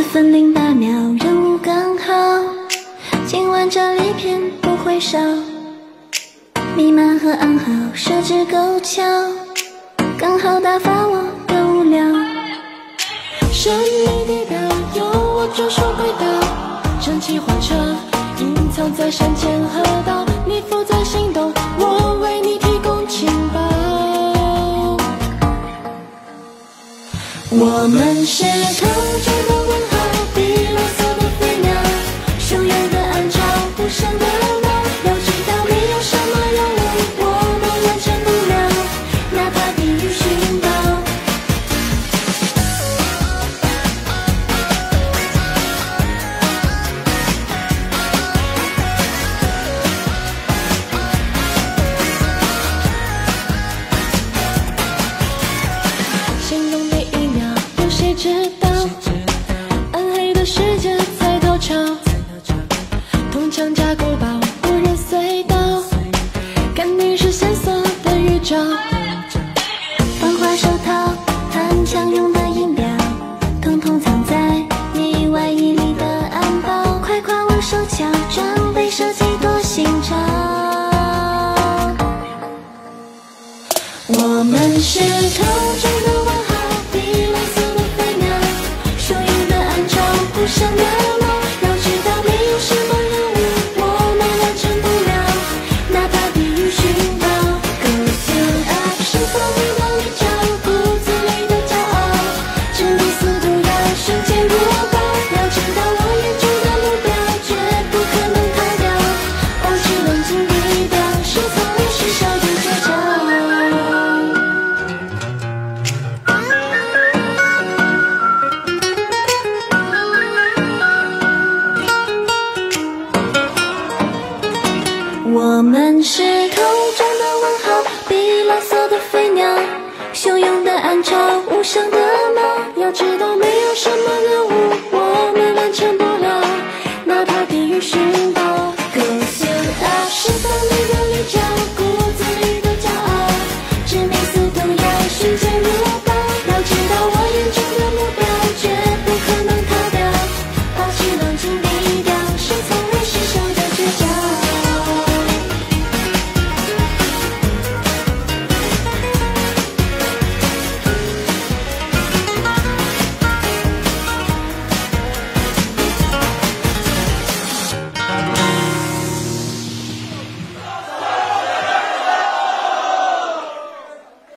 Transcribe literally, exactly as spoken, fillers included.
分零八秒，任务刚好，今晚这里偏不会少，密码和暗号设置够巧，刚好打发我的无聊。神秘地表有我专属轨道，蒸汽火车隐藏在山间河道，你负责行动，我为你提供情报。我们是偷中的问号，比啰嗦的飞鸟，汹涌的暗潮，无声的闹。要知道没有什么任务我们完成不了，哪怕地狱寻宝。心动的一秒，有谁知道？暗黑的世界在高潮，铜墙加古堡，无人隧道，肯定是线索的预兆。防滑手套，弹枪用的音表，统统藏在你外衣里的暗包。快快玩手巧，装备设计多新潮。我们是偷中的问号，比蓝色的飞鸟，汹涌的暗潮，无声的闹。要知道没有什么任务我们完成不了，哪怕地狱寻宝。Go to up， 释放你的力量，骨子里的骄傲，战斗速度要瞬间如爆。要知道我眼中的目标绝不可能逃掉，保持冷静低调，是从历史上的绝招。我们是偷中的问号，比蓝色的飞鸟，汹涌的暗潮，无声的猫。要知道